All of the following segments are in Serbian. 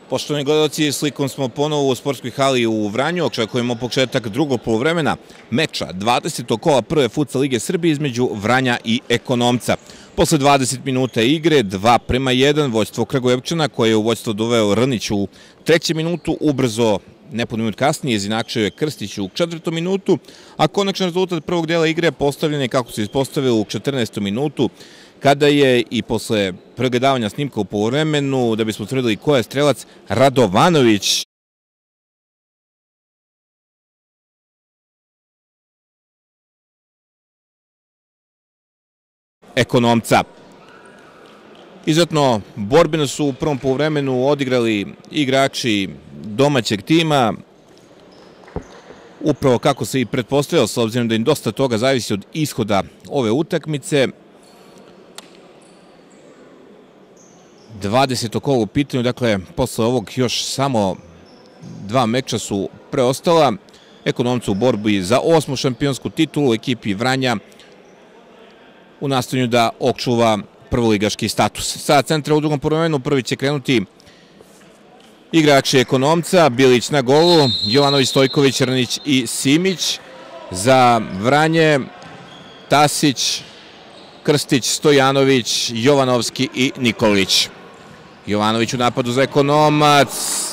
Poštovani gledalci, slikom smo ponovo u sportskoj hali u Vranju, očekujemo početak drugog poluvremena meča 20. kola prve futsal lige Srbije između Vranja i Ekonomca. Posle 20 minuta igre, 2:1, vođstvo Kragujevčana, koje je u vođstvo doveo Rnić u 3. minutu, ubrzo nepun minut kasnije izjednačio je Krstić u 4. minutu, a konačan rezultat prvog dela igre postavljen je kako se ispostavilo u 14. minutu, kada je i posle pregledavanja snimka u poluvremenu, da bismo utvrdili ko je strelac, Radovanović Ekonomca. Izuzetno borbeno su u prvom poluvremenu odigrali igrači domaćeg tima, upravo kako se i pretpostavilo, s obzirom da im dosta toga zavisi od ishoda ove utakmice. 20. kolo u pitanju, dakle, posle ovog još samo 2 meča su preostala. Ekonomca u borbi za 8. šampionsku titulu, ekipi Vranja u nastojanju da očuva prvoligaški status. Sa centra u drugom poluvremenu prvi će krenuti igrači Ekonomca, Bilić na golu, Jovanović, Stojković, Rnić i Simić. Za Vranje Tasić, Krstić, Stojanović, Jovanovski i Nikolić. Jovanović u napadu za Ekonomac.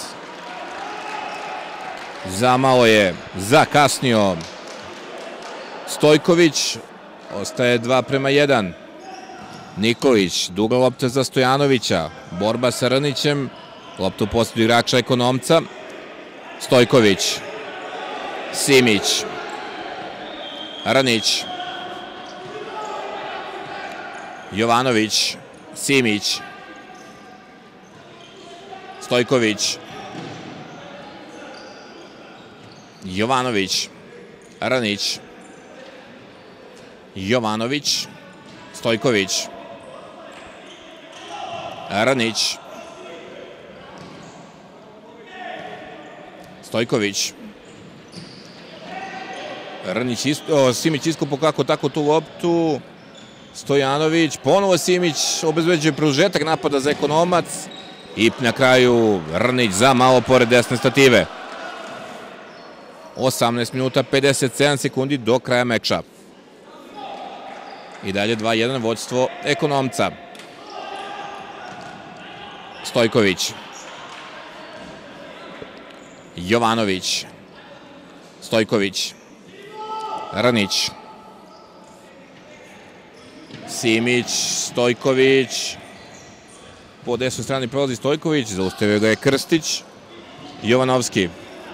Zamalo je zakasnio Stojković. Ostaje 2:1. Nikolić, duga lopta za Stojanovića. Borba sa Rnićem. Lopta u posjedu igrača Ekonomca. Stojković. Simić. Rnić. Jovanović. Simić. Stojković. Jovanović. Rnić. Jovanović. Stojković. Rnić. Stojković. Rnić, Simić iskopao kako tako tu loptu. Stojanović, ponovo Simić obezbeđuje produžetak napada za Ekonomac i na kraju Rnić za malo pored desne stative. 18 minuta 57 sekundi do kraja meča. I dalje 2:1 vođstvo Ekonomca. Stojković. Jovanović. Stojković. Rnić. Simić, Stojković. Po desnoj strani prolazi Stojković, zaustavio ga je Krstić. Jovanovski.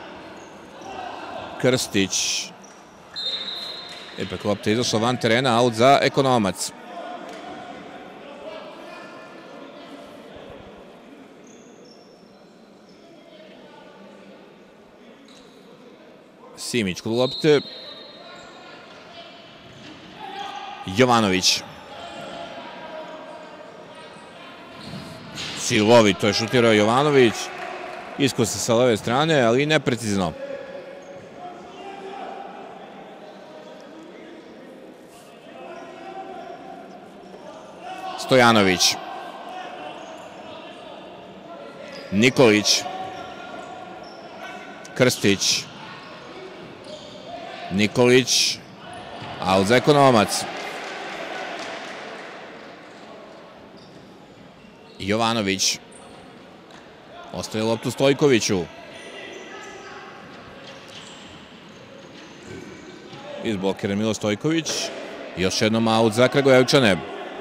Krstić. Ipak lopta je izašla van terena, aut za Ekonomac. Simić kod lopte. Jovanović. Silovito je šutirao Jovanović. Isko se sa leve strane, ali neprecizno. Stojanović. Nikolić. Krstić. Nikolić. Aut za Ekonomac. Jovanović. Ostaje loptu Stojkoviću. Izblokiran Milo Stojković. Još jednom aut za Kragujevčane.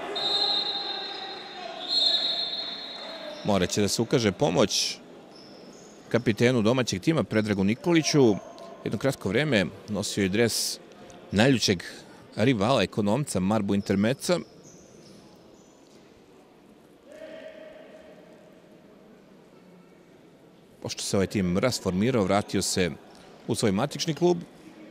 Morat će da se ukaže pomoć kapitenu domaćeg tima Predragu Nikoliću. Jedno kratko vreme nosio je dres najljućeg rivala Ekonomca Marbu Intermeca. Pošto se ovaj tim rasformirao, vratio se u svoj matični klub.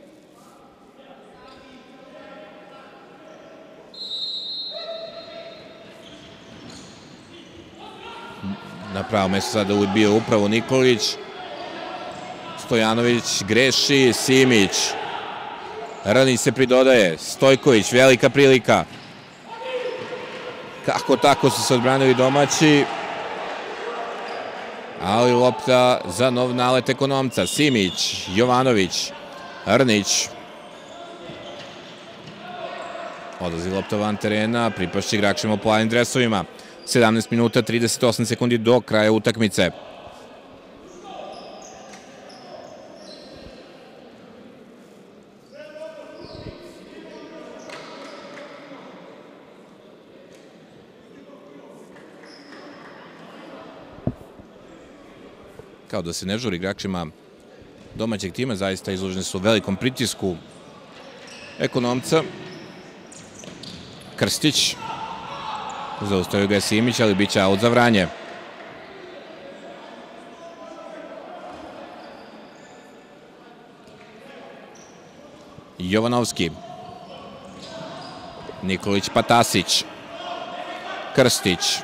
Na pravo mesto sada je bio upravo Nikolić. Stojanović greši, Simić. Rnić se pridodaje, Stojković, velika prilika. Kako tako su se odbranili domaći. ali lopta za nov nalet Ekonomca. Simić, Jovanović, Rnić. Odlazi lopta van terena, pripašće igračima u plavim dresovima. 17 minuta, 38 sekundi do kraja utakmice. Kao da se ne žuri igračima domaćeg tima, zaista izloženi su velikom pritisku Ekonomca. Krstić. Zaustavio ga je Simić, ali bit će aut za Vranje. Jovanovski. Nikolić Patasić. Krstić.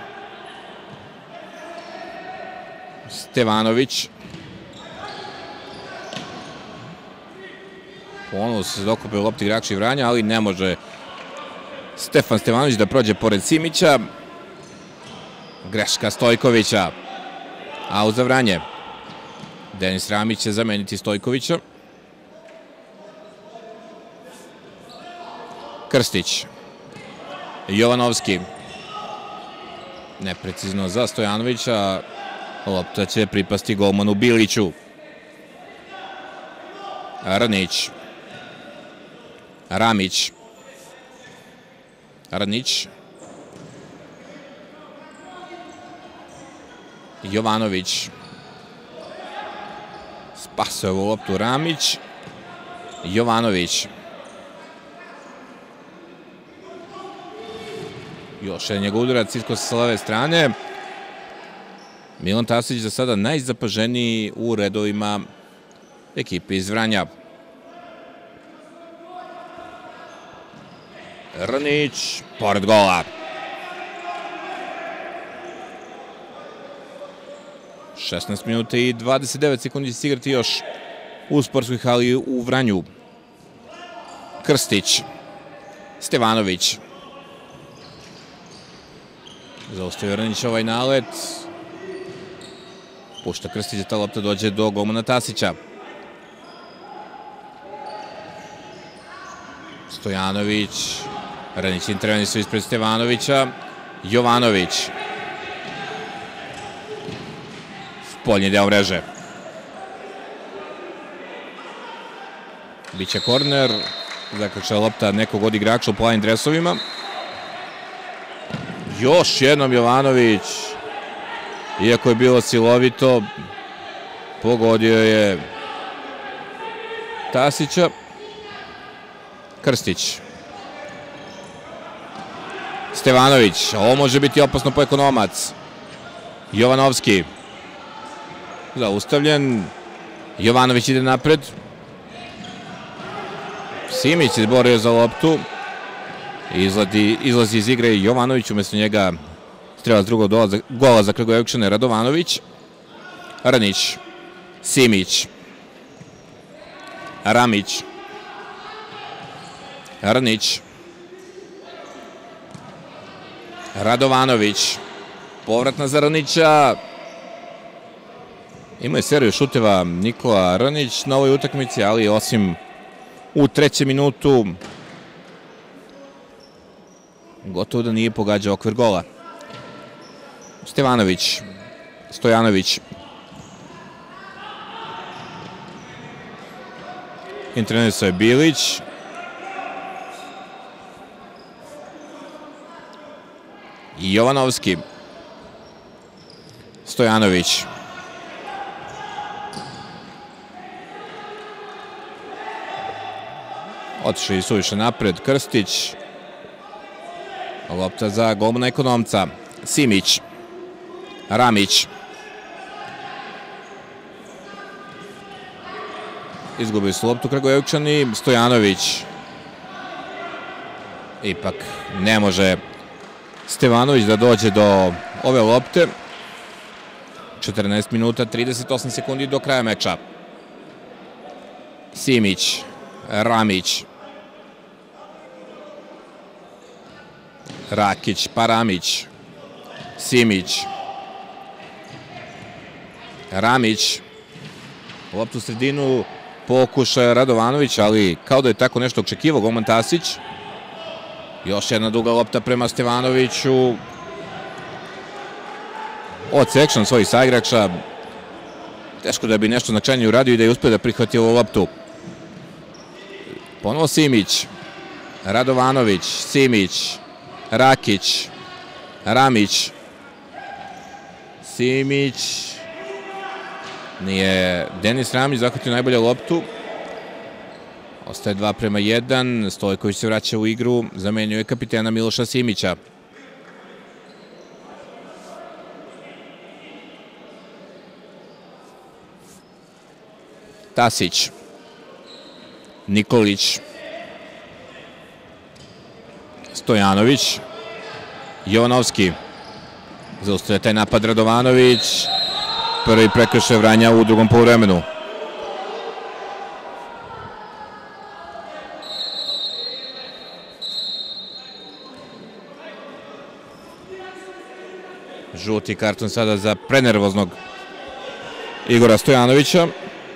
Stevanović. Ponovo se dokupio lopti igrači Vranja, ali ne može Stefan Stevanović da prođe pored Simića. Greška Stojkovića. Aut za Vranje. Denis Ramić će zameniti Stojkovića. Krstić. Jovanovski. Neprecizno za Stojanovića. Lopta će pripasti golmanu Biliću. Rnić. Ramić. Rnić. Jovanović. Spasuje ovu loptu Ramić. Jovanović. Još je njegov udarac iskos sa leve strane. Milan Tasić za sada najzapaženiji u redovima ekipe iz Vranja. Rnić, pored gola. 16 minuta i 29 sekundi će se igrati još u sportskoj hali u Vranju. Krstić. Stevanović. Zaustavio Rnić ovaj nalet. Pušta Krstić da ta lopta dođe do golmana Tasića. Stojanović. Rnić intervenisao ispred Stevanovića. Jovanović. Spoljni deo mreže. Biće korner. Zaključa lopta nekog od igrača u plavim dresovima. Još jednom Jovanović. Iako je bilo silovito, pogodio je Tasića. Krstić. Stevanović. Ovo može biti opasno po Ekonomac. Jovanovski. Zaustavljen. Jovanović ide napred. Simić je borio za loptu. Izlazi iz igre Jovanović, umjesto njega strelac drugog gola za Kragujevčane Radovanović. Rnić. Simić. Ramić. Rnić. Radovanović. Povratna za Rnića. Ima je seriju šuteva Nikola Rnić na ovoj utakmici, ali osim u trećem minutu gotovo da nije pogađao okvir gola. Stevanović. Stojanović. Intervenisao je Bilić. Jovanovski. Stojanović. Otišao i suviše napred. Krstić. Lopta za golmana Ekonomca. Simić. Ramić. Izgubili su loptu Kragujevčani. Stojanović. Ipak ne može Stevanović da dođe do ove lopte. 14 minuta, 38 sekundi do kraja meča. Simić. Ramić. Rakić, pa Ramić. Simić. Ramić. Loptu u sredinu, pokušaja Radovanović, ali kao da je tako nešto očekivao golman Tasić. Još jedna duga lopta prema Stevanoviću. Odsekšan svojih saigrača. Teško da bi nešto značajnije uradio i da je uspio da prihvati ovu loptu. Ponovo Simić. Radovanović, Simić, Rakić, Ramić. Simić. Nije Denis Ramić zahvatio najbolju loptu. Ostaje 2:1. Stojković se vraća u igru. Zamenio je kapitena Miloša Simića. Tasić. Nikolić. Stojanović. Jovanovski. Zaustavlja taj napad Radovanović. Prvi prekršaj Vranja u drugom poluvremenu. Žuti karton sada za prenervoznog Igora Stojanovića.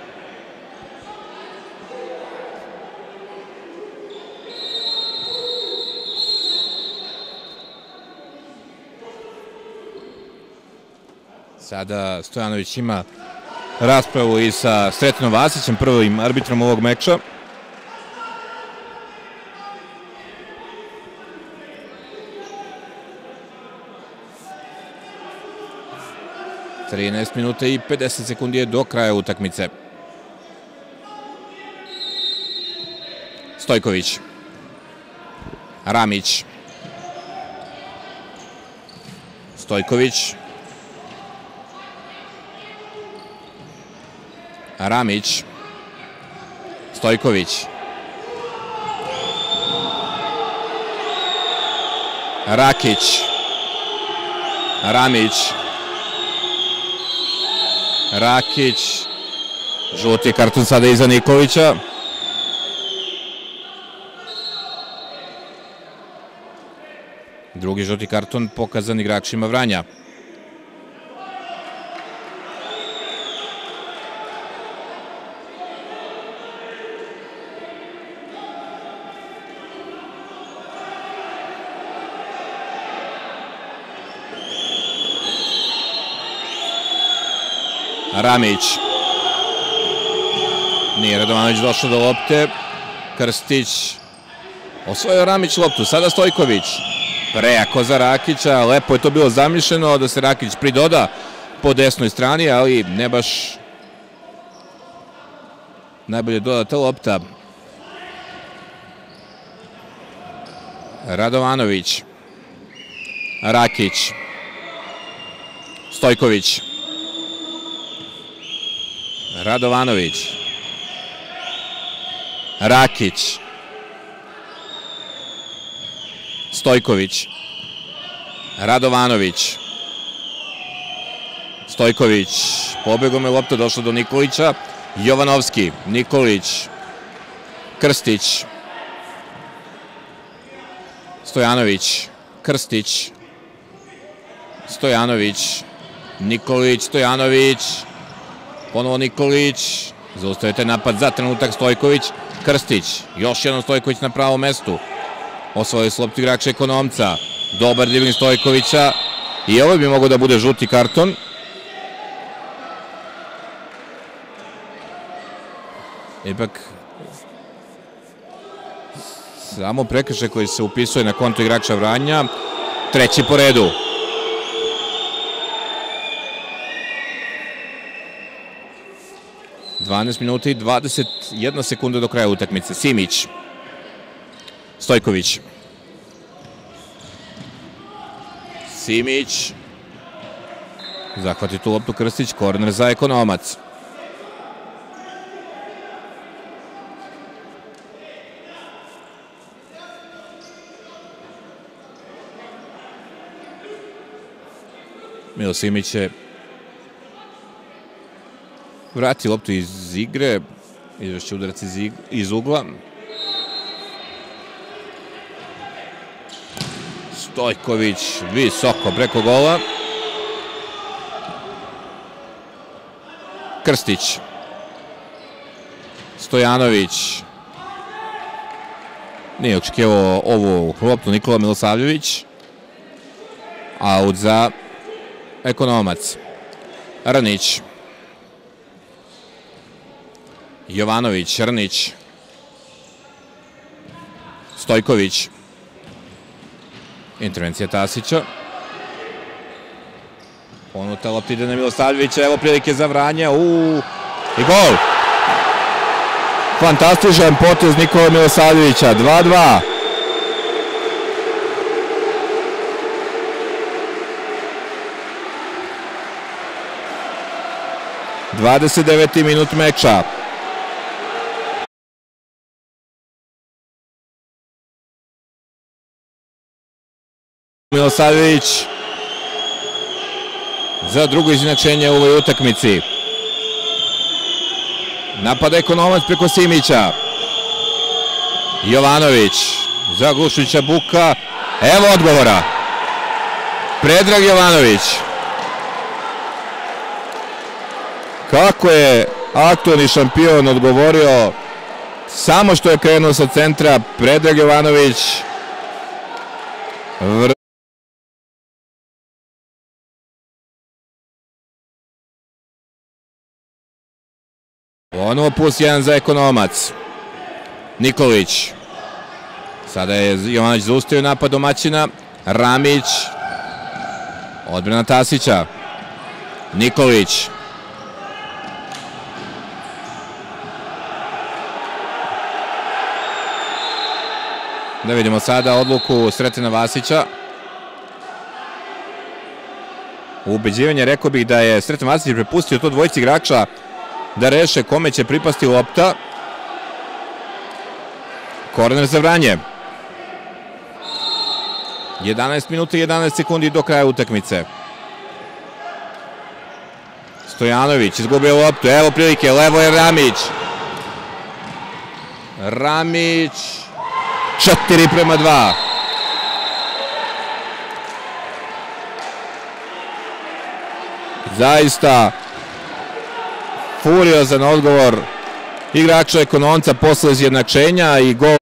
Sada Stojanović ima raspravu i sa Sretinom Vasićem, prvim arbitrom ovog meča. Trinaest minuta i 50 sekundi je do kraja utakmice. Stojković. Ramić. Stojković. Ramić. Stojković. Rakić. Ramić. Rakić. Žuti karton sada iza Nikolića. Drugi žuti karton pokazan igračima Vranja. Ramić. Nije Radovanović došao do lopte. Krstić. Osvojio Ramić loptu. Sada Stojković. Prejako za Rakića. Lepo je to bilo zamišljeno da se Rakić pridoda po desnoj strani, ali ne baš najbolje dodata lopta. Radovanović. Rakić. Stojković. Radovanović. Rakić. Stojković. Radovanović. Stojković. Pobegom je lopta došla do Nikolića. Jovanovski. Nikolić. Krstić. Stojanović. Krstić. Stojanović. Nikolić. Stojanović. Ponovo Nikolić. Zaustavite napad za trenutak Stojković. Krstić. Još jednom Stojković na pravom mestu. Osvojili su loptu igrača Ekonomca. Dobar dribling Stojkovića. I ovo bi mogao da bude žuti karton. Ipak samo prekršaj koji se upisuje na konto igrača Vranja. Treći po redu. Dvanaest minuta i 21 sekunda do kraja utakmice. Simić. Stojković. Simić. Zahvati tu loptu Krstić. Korner za Ekonomac. Milo Simić je vrati loptu iz igre. Izvešće udarac iz ugla. Stojković visoko preko gola. Krstić. Stojanović. Nije očekivao ovu loptu Nikola Milosavljević. Aut za Ekonomac. Rnić. Jovanović, Rnić. Stojković. Intervencija Tasića. Ponuta lopta ide na Milosavljevića. Evo prilike za Vranje. I gol! Fantastičan potez Nikola Milosavljevića. 2:2. ...29. minut meča. Milosavljević za drugo izjednačenje u ovoj utakmici. Napada Ekonomac preko Simića. Jovanović za Glušića Buka. Evo odgovora. Predrag Jovanović. Kako je aktualni šampion odgovorio samo što je krenuo sa centra. Predrag Jovanović. Ponovo +1 za Ekonomac. Nikolić. Sada je Jovanović zaustavio napad domaćina. Ramić. Odbrana Tasića. Nikolić. Da vidimo sada odluku Sretena Vasića. U ubeđivanje rekao bih da je Sreten Vasić prepustio to dvojici igrača da reše kome će pripasti lopta. Korner za Vranje. 11 minuta i 11 sekundi do kraja utakmice. Stojanović izgubio loptu. Evo prilike, levo je Ramić. Ramić. 4:2. Zaista furiozan odgovor igrača Ekonomca posle izjednačenja i gol.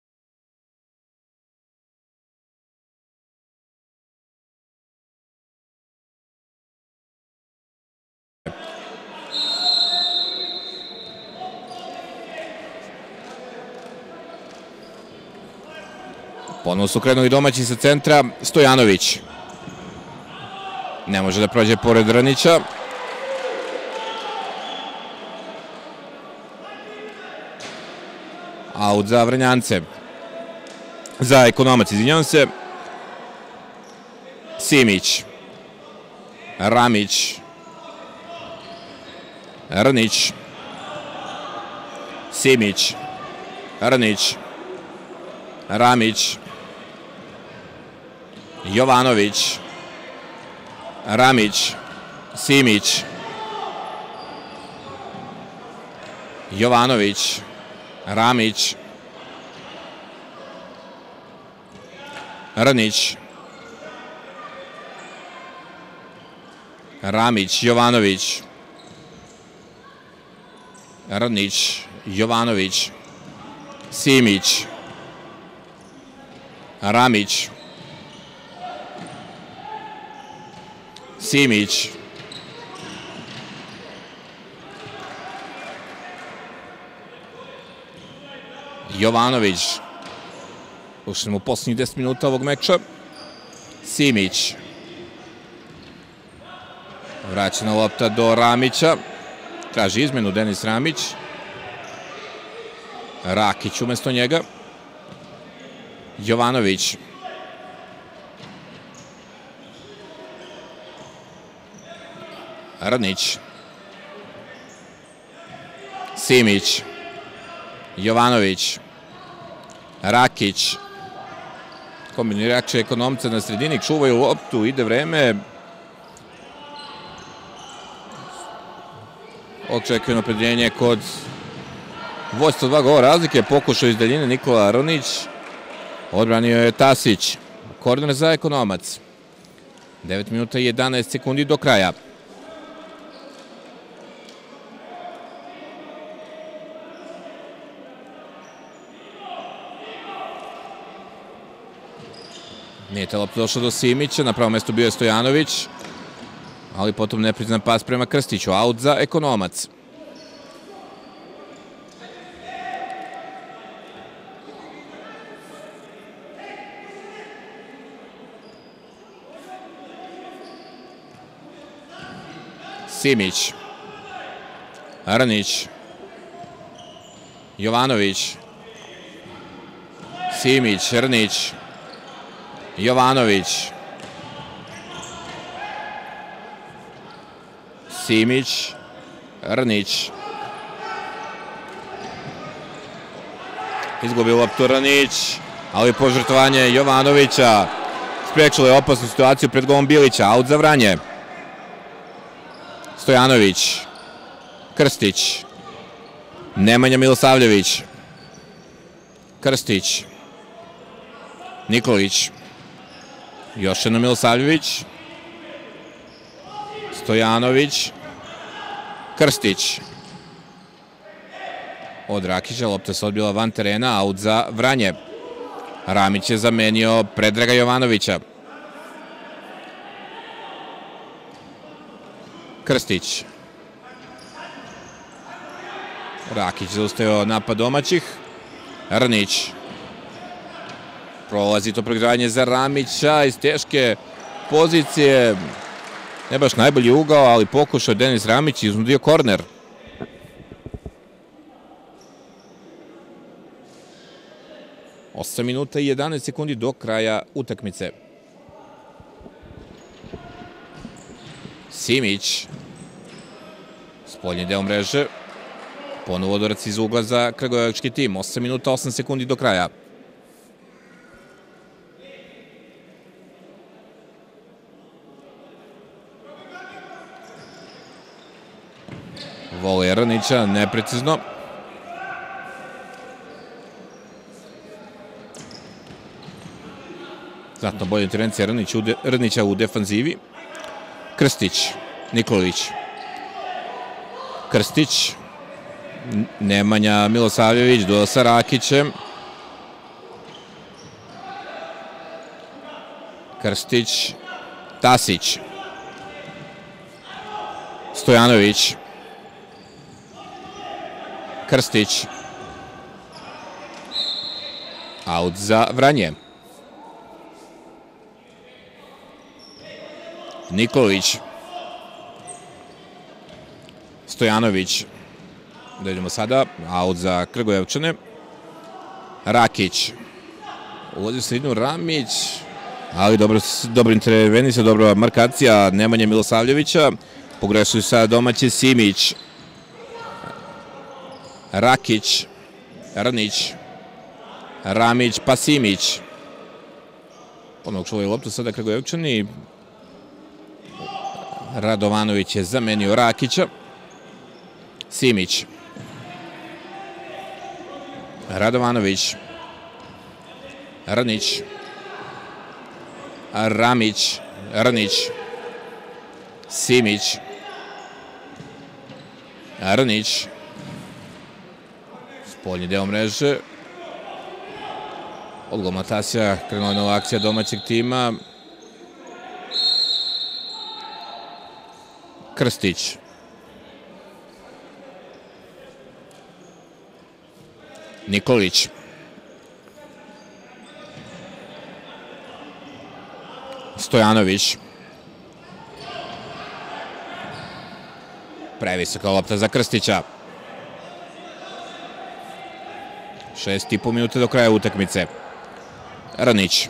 Ponovno su krenuli domaći sa centra. Stojanović. Ne može da prođe pored Rnića. Aut za Vrnjance. Za Ekonomac, izvinjavam se. Simić. Ramić. Rnić. Simić. Rnić. Ramić. Jovanović. Ramić. Simić. Jovanović. Ramić. Rnić. Ramić. Jovanović. Rnić. Jovanović. Simić. Ramić. Simić. Jovanović. Ušli smo u posljednjih 10 minuta ovog meča. Simić. Vraćena lopta do Ramića. Traži izmenu Denis Ramić. Rakić umesto njega. Jovanović. Rnić. Simić. Jovanović. Rakić. Kombinirače Ekonomca na sredini, čuvaju loptu, ide vreme. Očekujeno predjeljenje kod vođstva 2 gola razlike, pokušao iz daljine Nikola Rnić. Odbranio je Tasić. Korner za Ekonomac. 9 minuta i 11 sekundi do kraja. Nije ta lopta došla do Simića, na prvom mestu bio je Stojanović, ali potom nepriznan pas prema Krstiću, aut za Ekonomac. Simić, Rnić, Jovanović, Simić, Rnić, Jovanović, Simić, Rnić, izgubio loptu Rnić, ali požrtvovanje Jovanovića sprečilo je opasnu situaciju pred golom Bilića, aut za Vranje. Stojanović, Krstić, Nemanja Milosavljević, Krstić, Nikolić, još jedno Milosavljević, Stojanović, Krstić. Od Rakića lopta se odbila van terena, aut za Vranje. Ramić je zamenio Predraga Jovanovića. Krstić. Rakić zaustavio napad domaćih. Rnić. Prolazi to pregledanje za Ramića iz teške pozicije. Ne baš najbolji ugao, ali pokušao Denis Ramić i iznudio korner. Osam minuta i 11 sekundi do kraja utakmice. Simić. Spoljni deo mreže. Ponovo udarac iz ugla za kragujevački tim. 8 minuta 8 sekundi do kraja. Volej Rnića, neprecizno. Znatno bolja intervencija Rnića u defanzivi. Krstić, Nikolić. Krstić. Nemanja Milosavljević do sa Rakićem. Krstić. Tasić. Stojanović. Krstić. Aut za Vranje. Nikolić. Stojanović. Da idemo sada. Aut za Kragujevčane. Rakić. Ulazi u sredinu Ramić. Ali dobro intervencija, dobra markacija Nemanje Milosavljevića. Pogrešili sada domaći Simić. Rakić. Rnić. Ramić pa Simić. Ponovno čuvaju loptu sada Kragujevčani. Radovanović je zamenio Rakića. Simić. Radovanović. Rnić. Ramić. Rnić. Simić. Rnić. Spoljni deo mreže. Od golma Tasija krenula nova akcija domaćeg tima. Krstić. Nikolić. Stojanović. Previsoka lopta za Krstića. 6,5 minuta do kraja utakmice. Rnić.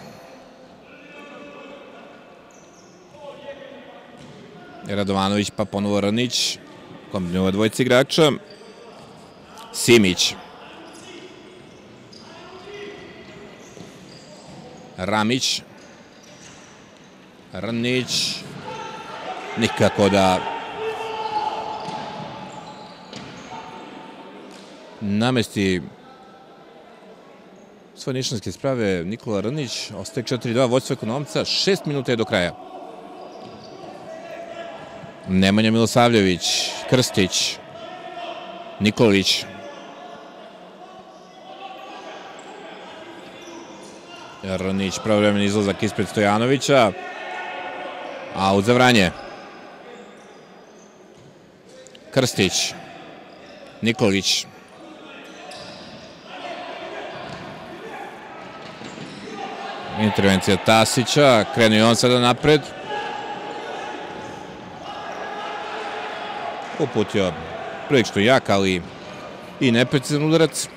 Radovanović pa ponovo Rnić. Kombinuje dvojica igrača. Simić. Ramić. Rnić. Nikako da namesti svoje nišanske sprave Nikola Rnić. Ostaje 4-2, vođstvo Ekonomca. 6 minuta je do kraja. Nemanja Milosavljević. Krstić. Nikolić. Rnić, pravovremeni izlazak ispred Stojanovića. Aut za Vranje. Krstić. Nikolić. Intervencija Tasića. Krenuo je on sada napred. Uputio prilično jak, ali i neprecizan udarac.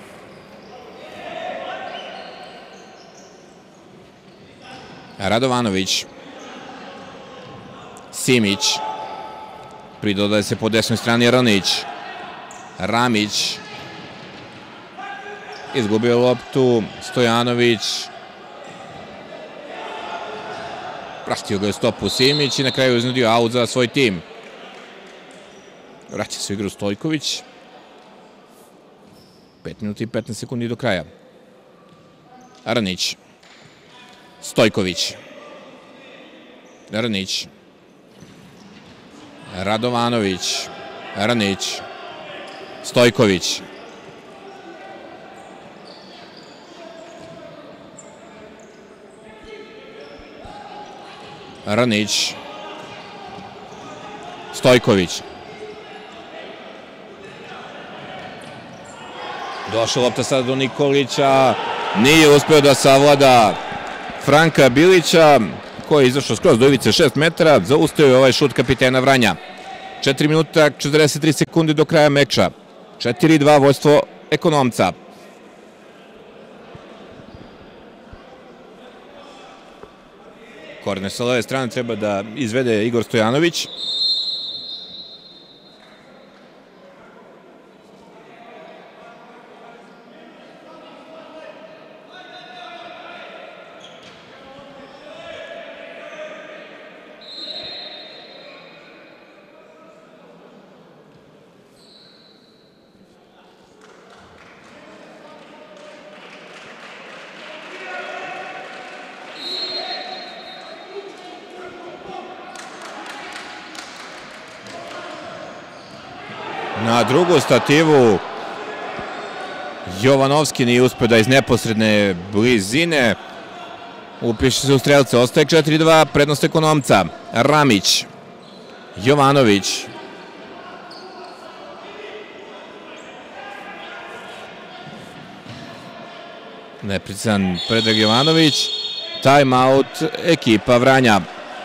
Radovanović. Simić. Pridodaje se po desnoj strani Rnić. Ramić. Izgubio loptu. Stojanović. Pratio ga je stopu Simić i na kraju iznudio aut za svoj tim. Vraća se u igru Stojković. 5 minuta i 15 sekundi do kraja. Rnić. Stojković. Rnić. Radovanović. Rnić. Stojković. Rnić. Stojković. Došla lopta sada do Nikolića. Nije uspeo da savlada Franka Bilića, koji je izašao skroz do ivice 6 metara. Zaustavio je ovaj šut kapitena Vranja. 4 minuta 43 sekundi do kraja meča. 4-2 vođstvo Ekonomca. Korner sa leve strane treba da izvede Igor Stojanović. Na drugu stativu Jovanovski nije uspeo da iz neposredne blizine upiše se u strelce. Ostaje 4-2, prednost Ekonomca. Ramić. Jovanović. Neprecizan Predrag Jovanović. Time-out ekipa Vranja.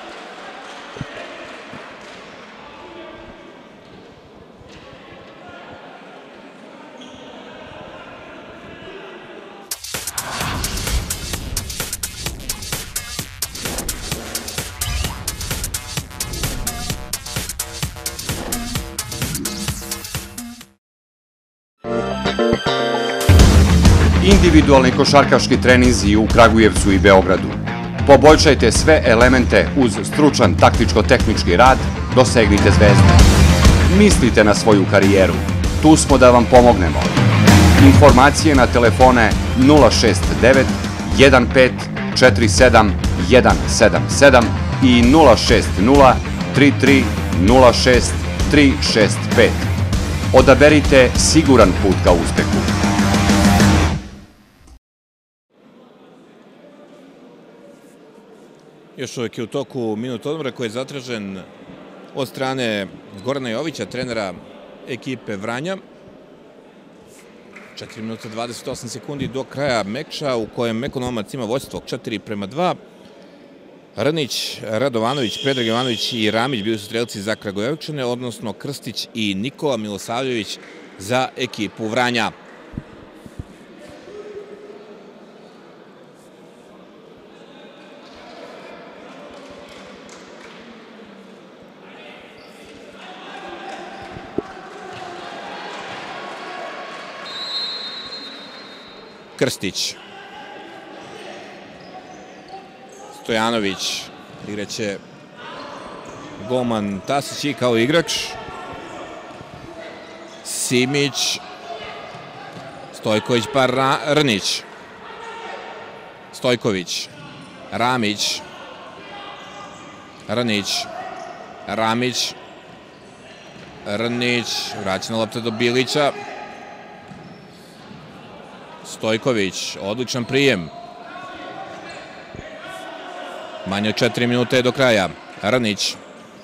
Individualni košarkaški treninzi u Kragujevcu i Beogradu. Poboljšajte sve elemente uz stručan taktičko-tehnički rad, dosegnite zvezde. Mislite na svoju karijeru. Tu smo da vam pomognemo. Informacije na telefone 069 15 47 177 i 060 33 06 365. Odaberite siguran put ka uspehu. Još uvijek je u toku minut odmora koji je zatražen od strane Gorana Jovića, trenera ekipe Vranja. 4 minuta 28 sekundi do kraja meča u kojem Ekonomac ima vođstvo 4-2. Rnić, Radovanović, Predrag Jovanović i Ramić bili su strelci za Kragujevčane, odnosno Krstić i Nikola Milosavljević za ekipu Vranja. Krstić. Stojanović. Igraće golman Tasić i kao igrač. Simić. Stojković pa Rnić. Stojković. Ramić. Rnić. Ramić. Rnić. Vraćena lopta do Bilića. Stojković, odličan prijem. Manje od 4 minute do kraja. Ranić.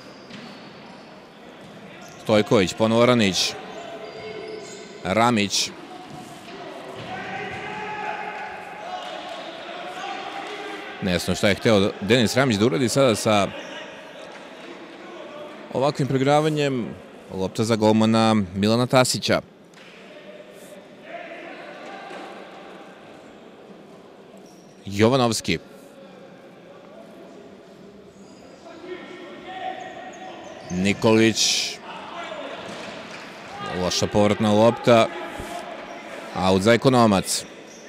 Stojković, ponovo Ranić. Ramić. Nejasno šta je hteo Denis Ramić da uradi sada sa ovakvim preigravanjem. Lopta za golmana Milana Tasića. Jovanovski. Nikolić. Loša povratna lopta. Aut za Ekonomac.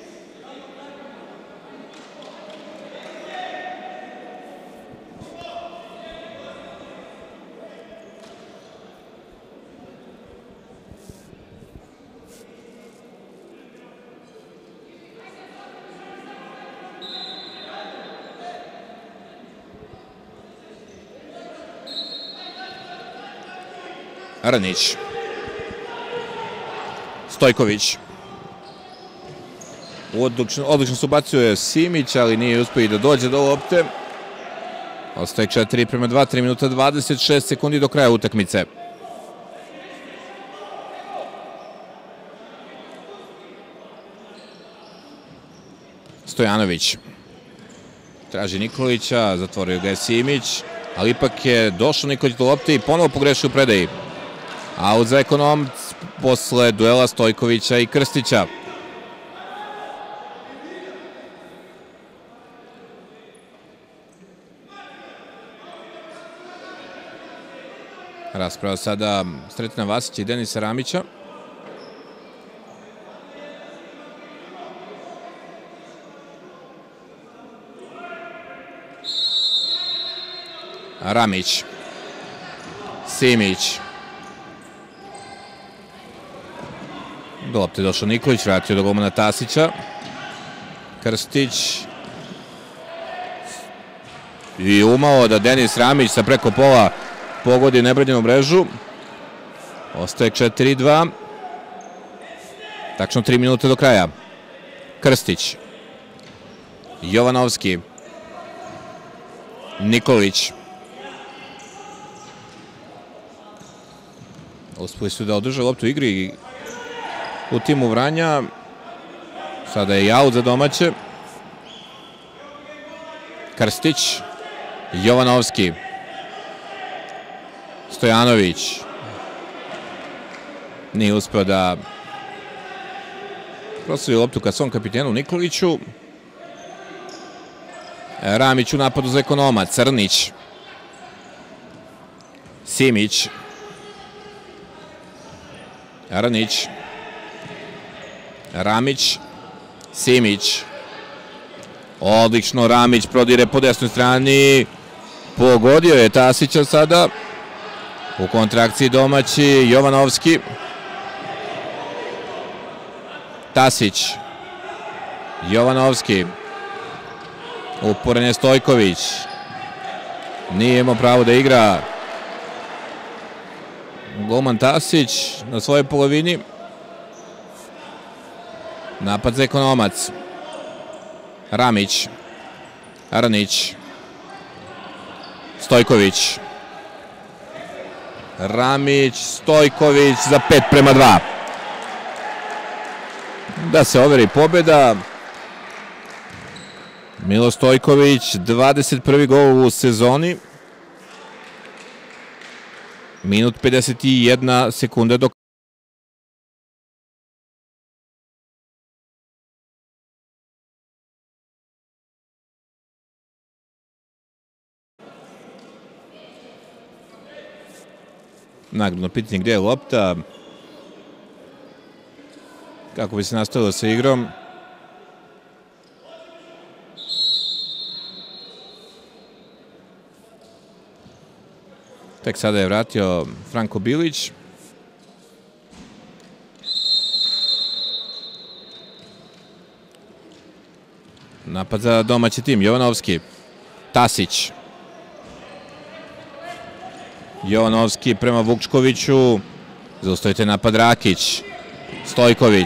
Ranić. Stojković. Odlično se ubacuje Simić, ali nije uspio i da dođe do lopte. Ostaje 4:2, 3 minuta 26 sekundi do kraja utakmice. Stojanović. Traži Nikolića, zatvorio ga je Simić, ali ipak je došao Nikolić do lopte i ponovo pogrešio u predaji. Aut za Ekonomac posle duela Stojkovića i Krstića. Rasprava sada Sretina Vasića i Denisa Ramića. Ramić. Simić. Do lopte je došao Nikolić, vratio do golmana Tasića. Krstić. I umao da Denis Ramić sa preko pola pogodi nebranjenu mrežu. Ostaje 4:2. Tačno 3 minute do kraja. Krstić. Jovanovski. Nikolić. Uspeli su da održe loptu u igri u timu Vranja. Sada je i aut za domaće. Krstić. Jovanovski. Stojanović. Nije uspeo da proslivi loptu ka svom kapitenu Nikoliću. Ramić u napadu za Ekonoma. Crnić. Simić. Ranić. Ramić. Simić. Odlično, Ramić prodire po desnoj strani. Pogodio je Tasića sada. U kontrakciji domaći Jovanovski. Tasić. Jovanovski. Uporen je Stojković. Nije imao pravo da igra. Golman Tasić na svojoj polovini. Napad za Ekonomac. Ramić. Ranić. Stojković. Ramić, Stojković za 5:2. Da se overi pobjeda. Milo Stojković, 21. gol u sezoni. Minut 51 sekunda do nagradno pitanje gdje je lopta, kako bi se nastavilo sa igrom. Tek sada je vratio Franko Bilić. Napad za domaći tim, Jovanovski. Tasić. Jovanovski prema Vukčkoviću. Zaustavite napad Rakić. Stojković.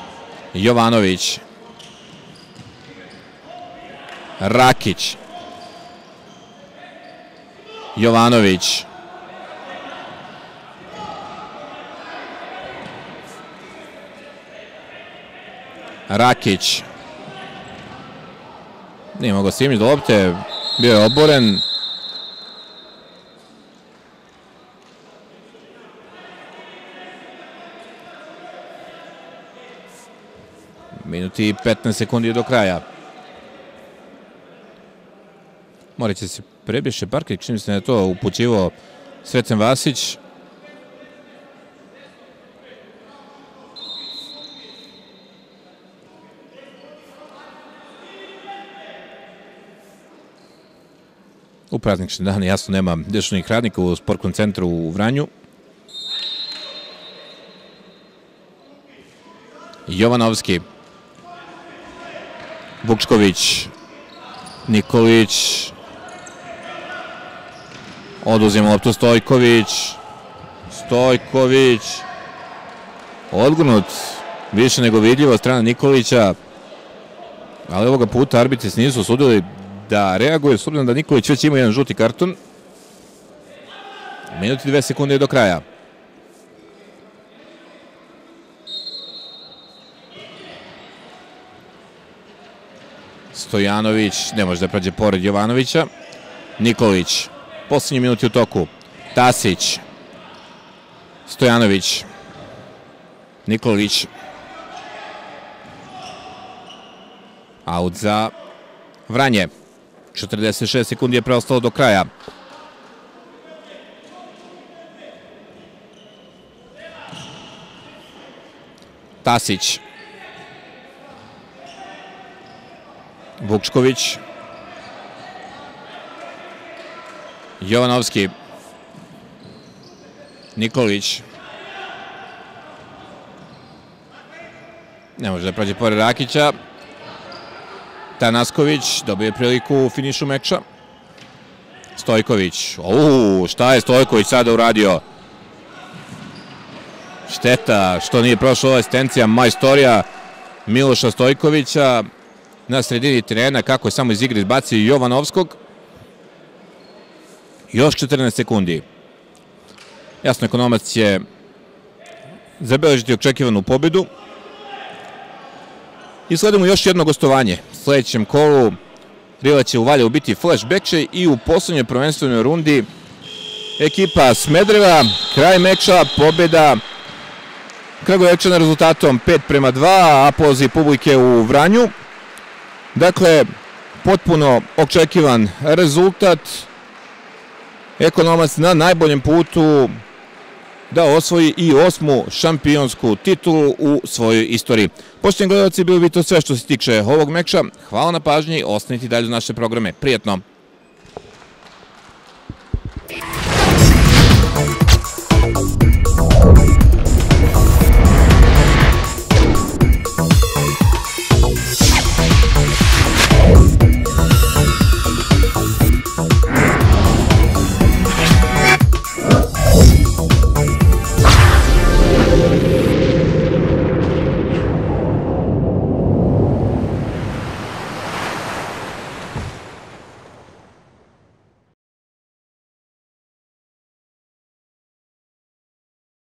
Jovanović. Rakić. Jovanović. Rakić. Nije mogao Simić do lopte, bio je oboren. Minuti i 15 sekundi do kraja. Morat će se prebiše parket, čini se da je to upućivo Sreten Vasić. U praznični dan, jasno, nema dežurnih radnika u sportskom centru u Vranju. Jovanovski. Vukčković. Nikolić. Oduzima loptu Stojković. Stojković. Odgurnut. Više nego vidljivo strana Nikolića. Ali ovoga puta arbitri se nisu usudili da reaguje, s obzirom da Nikolić već ima jedan žuti karton. Minuti 2 sekunde do kraja. Stojanović, ne može da prođe pored Jovanovića. Nikolić, posljednji minuti u toku. Tasić. Stojanović. Nikolić. Aut za Vranje. 46 sekundi je preostalo do kraja. Tasić. Vukčković. Jovanovski. Nikolić. Ne može da prođe pored Rakića. Tanasković dobije priliku u finišu meča. Stojković. Šta je Stojković sada uradio? Šteta što nije prošla ova asistencija majstorija Miloša Stojkovića na sredini terena, kako je samo iz igre izbacio Jovanovskog. Još 14 sekundi. Jasno, Ekonomac će zabeležiti očekivanu pobedu. I sledimo još jedno gostovanje. U sledećem kolu Rila će u Valjevu biti flashback i u poslednjoj prvenstvenoj rundi ekipa Smedereva. Kraj meča, pobeda Kragujevčana rezultatom 5:2, aplauzi publike u Vranju. Dakle, potpuno očekivan rezultat. Ekonomac na najboljem putu da osvoji i 8. šampionsku titulu u svojoj istoriji. Poštovani gledalci, bilo bi to sve što se tiče ovog meča. Hvala na pažnji, ostanite dalje u naše programe. Prijetno!